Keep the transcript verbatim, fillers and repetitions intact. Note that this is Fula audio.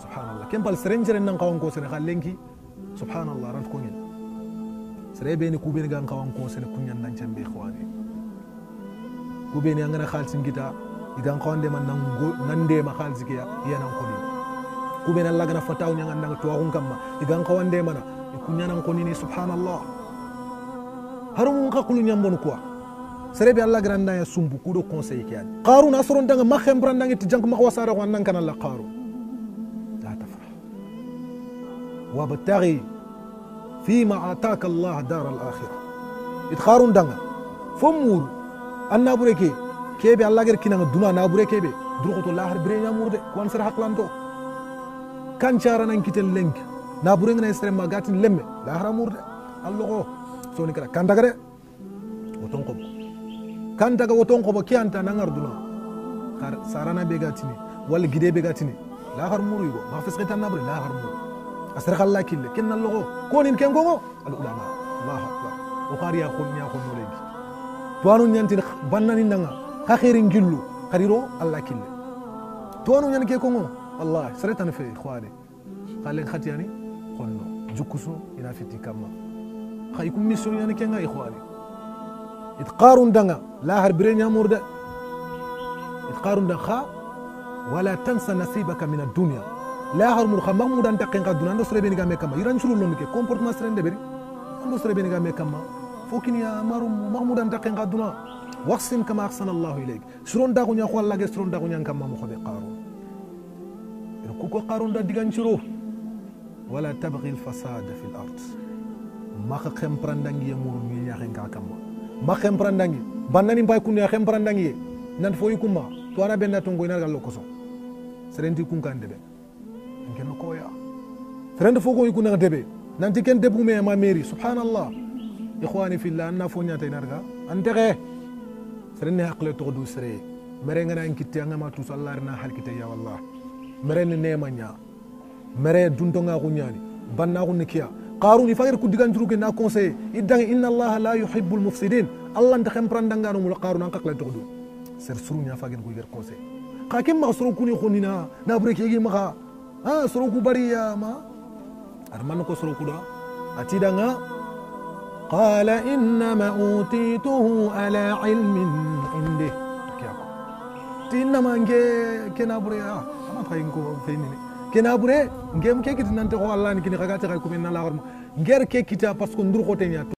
subhanallah kem pal serenjere nan kawon ko sene khalenki subhanallah ran ko ngin serebe ni kubeni gan kawon ko sene kunyan nan chambe khwani kubeni angana khalsin kita igan kawande man nan nande ma khalsike ya yanan ko ni kubeni Allah gana fataw nyanga nan to wakun kamma igan kawande mana kunyanan ko ni subhanallah harum ka kulu nyambon quoi serebe Allah granda ya sumbu kudo conseil ki yani qarun asron danga ma khembran danga ti jank ma wasara ko nan kana la qaru la tafrah wabtaghi fima ataka Allah dar al akhirah it qarun danga fomur anna bureke kebe Allah ger kinanga duna na bureke be durqoto lahar bire nyamurde kon sar haqlanto kan cara nan kitel lenk na burenga na estre magatin lemme lahar amurde allo soni kala kandagare oton ko kan daga woton ko kiyanta nan arduna sarana be gatini wal gide be gatini la har muru yugo ma fes qitan nabre la har muru asra khalla kille kinna logo konin ken gongo al ulama allah akbar o khariya khunya ko no legi to anu nyanti bannani nanga ka khairin gillu khariro allah kille to anu nyan ke kongo wallahi saratan fe ikhwani khalen khatiyani khonno jukusu ina fiti kama khaykum mission yani kenga ikhwani itqarun danga la harbire nyamurde itqarun danga wala tansa nasibaka min ad-dunya la harmur khamamudan taqin qaduna ndo srebe ni game kama iran shuru lon ke comportement srende beri ndo srebe ni game kama fokini ya maru mahmudan taqin qaduna waqsim kama ahsana Allah ilayk suron da gunya khwalla ge suron da gunya kama mo khobe qarun ko ko qarun da digan shuru wala tabghi al-fasad fi al-ard ma kham prandangi yamuru mi yaxen ka kama ma khemprandangi bannani mbay kunni khemprandangi nan foyi kuma to ana benna tongo ina gallo koso serenti kun kan debe ngen ko ya serenti fogo yikuna debe nanti ken debu me ma meri subhanallah ikhwani fillah anna fonya tay narga antege serenne haqle to du sere mere ngana enkitte ngama tu sallarna halkite ya wallah mere ne nemanya mere dunto nga ko nyani banna ko nikia qarun ifagir ku digan juru ke na conseil idang inna Allah la yuhibbul mufsidin Allah nda khemprandanga no mul qarun an qakla tuqdu ser suru nya fagir ku ger conseil qakim ma suru kuni khonina na breke gi ma ha suru ku bariya ma arman ko suru ku da atidanga qala inna ma utituhu ala ilmin indi kiyako tinna mange kenaburiya ama fayin ko fenini kenabure ngem ke kitinante ko Allah ni kini kaga ta ko men na la ngere ke kita parce que ndur ko tenya